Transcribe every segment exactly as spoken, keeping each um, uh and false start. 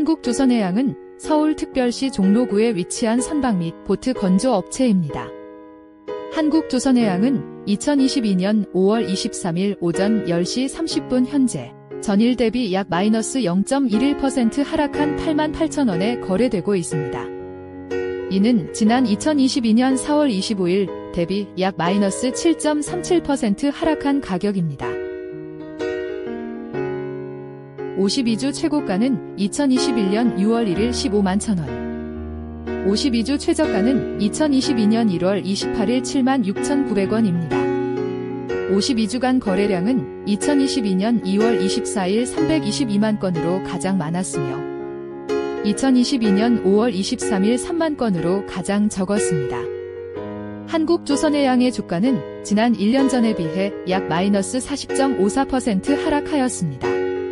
한국조선해양은 서울특별시 종로구에 위치한 선박 및 보트 건조 업체입니다. 한국조선해양은 이천이십이년 오월 이십삼일 오전 열 시 삼십 분 현재 전일 대비 약 마이너스 영 점 일일 퍼센트 하락한 팔만 팔천 원에 거래되고 있습니다. 이는 지난 이천이십이년 사월 이십오일 대비 약 마이너스 칠 점 삼칠 퍼센트 하락한 가격입니다. 오십이 주 최고가는 이천이십일년 유월 일일 십오만 천 원, 오십이 주 최저가는 이천이십이년 일월 이십팔일 칠만 육천구백 원입니다. 오십이 주간 거래량은 이천이십이년 이월 이십사일 삼백이십이만 건으로 가장 많았으며 이천이십이년 오월 이십삼일 삼만 건으로 가장 적었습니다. 한국조선해양의 주가는 지난 일 년 전에 비해 약 마이너스 사십 점 오사 퍼센트 하락하였습니다.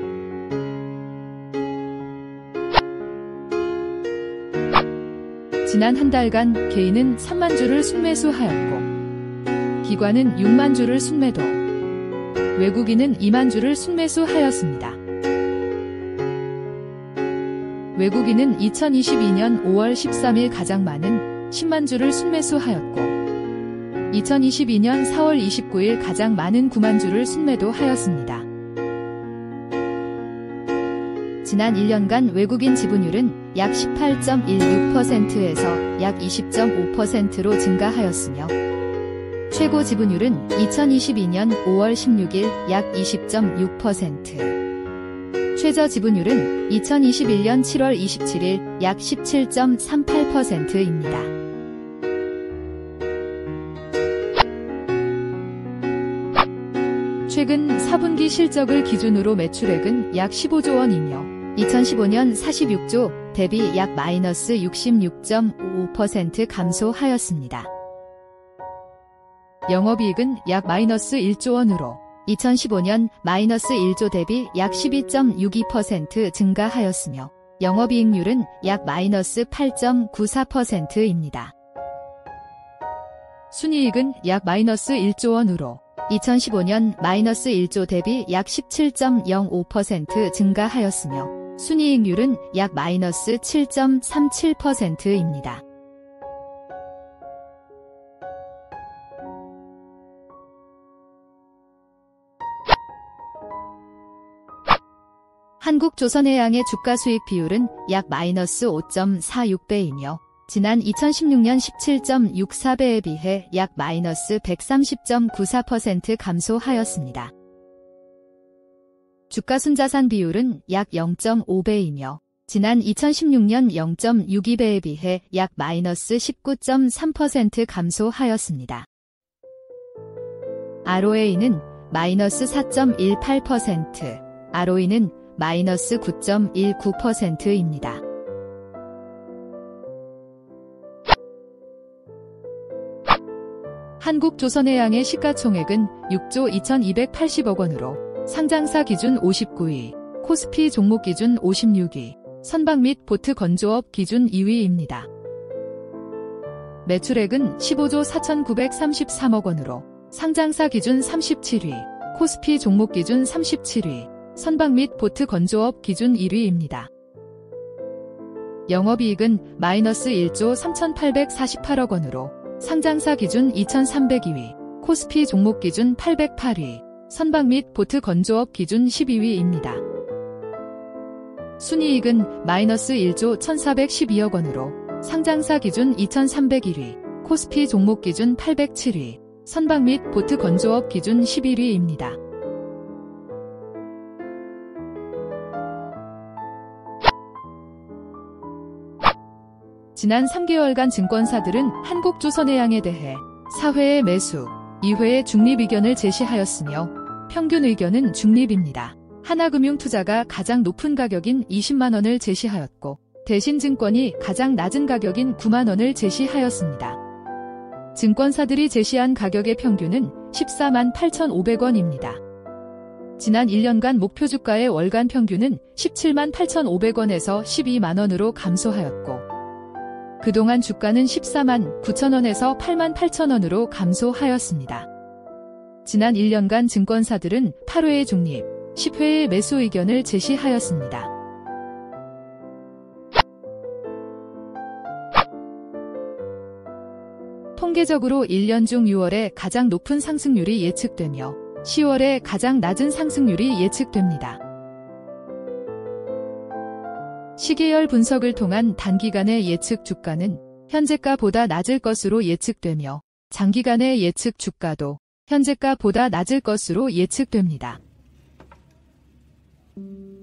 지난 한 달간 개인은 삼만 주를 순매수하였고 기관은 육만 주를 순매도, 외국인은 이만 주를 순매수하였습니다. 외국인은 이천이십이년 오월 십삼일 가장 많은 십만 주를 순매수하였고 이천이십이년 사월 이십구일 가장 많은 구만 주를 순매도하였습니다. 지난 일 년간 외국인 지분율은 약 십팔 점 일육 퍼센트에서 약 이십 점 오 퍼센트로 증가하였으며 최고 지분율은 이천이십이년 오월 십육일 약 이십 점 육 퍼센트, 최저 지분율은 이천이십일년 칠월 이십칠일 약 십칠 점 삼팔 퍼센트입니다. 최근 사분기 실적을 기준으로 매출액은 약 십오조 원이며 이천십오년 사십육 조 대비 약 마이너스 육십육 점 오오 퍼센트 감소하였습니다. 영업이익은 약 마이너스 일조 원으로 이천십오년 마이너스 일조 대비 약 십이 점 육이 퍼센트 증가하였으며 영업이익률은 약 마이너스 팔 점 구사 퍼센트입니다. 순이익은 약 마이너스 일조 원으로 이천십오년 마이너스 일조 대비 약 십칠 점 영오 퍼센트 증가하였으며 순이익률은 약 마이너스 칠 점 삼칠 퍼센트입니다. 한국조선해양의 주가수익 비율은 약 마이너스 오 점 사육 배이며 지난 이천십육년 십칠 점 육사 배에 비해 약 마이너스 백삼십 점 구사 퍼센트 감소하였습니다. 주가순자산 비율은 약 영 점 오 배이며 지난 이천십육년 영 점 육이 배에 비해 약 마이너스 십구 점 삼 퍼센트 감소하였습니다. 알오에이는 마이너스 사 점 일팔 퍼센트, 알오이는 마이너스 구 점 일구 퍼센트입니다. 한국조선해양의 시가총액은 육조 이천이백팔십억 원으로 상장사 기준 오십구 위, 코스피 종목 기준 오십육 위, 선박 및 보트 건조업 기준 이 위입니다. 매출액은 십오조 사천구백삼십삼억 원으로 상장사 기준 삼십칠 위, 코스피 종목 기준 삼십칠 위, 선박 및 보트 건조업 기준 일 위입니다. 영업이익은 마이너스 일조 삼천팔백사십팔억 원으로 상장사 기준 이천삼백이 위, 코스피 종목 기준 팔백팔 위, 선박 및 보트 건조업 기준 십이 위입니다. 순이익은 마이너스 일조 천사백십이억 원으로 상장사 기준 이천삼백일 위, 코스피 종목 기준 팔백칠 위, 선박 및 보트 건조업 기준 십일 위입니다. 지난 삼 개월간 증권사들은 한국조선해양에 대해 사 회의 매수, 이 회의 중립 의견을 제시하였으며 평균 의견은 중립입니다. 하나금융투자가 가장 높은 가격인 이십만 원을 제시하였고 대신증권이 가장 낮은 가격인 구만 원을 제시하였습니다. 증권사들이 제시한 가격의 평균은 십사만 팔천오백 원입니다. 지난 일 년간 목표주가의 월간 평균은 십칠만 팔천오백 원에서 십이만 원으로 감소하였고 그동안 주가는 십사만 구천 원에서 팔만 팔천 원으로 감소하였습니다. 지난 일 년간 증권사들은 팔 회의 중립, 십 회의 매수 의견을 제시하였습니다. 통계적으로 일 년 중 유월에 가장 높은 상승률이 예측되며 시월에 가장 낮은 상승률이 예측됩니다. 시계열 분석을 통한 단기간의 예측 주가는 현재가보다 낮을 것으로 예측되며 장기간의 예측 주가도 현재가보다 낮을 것으로 예측됩니다.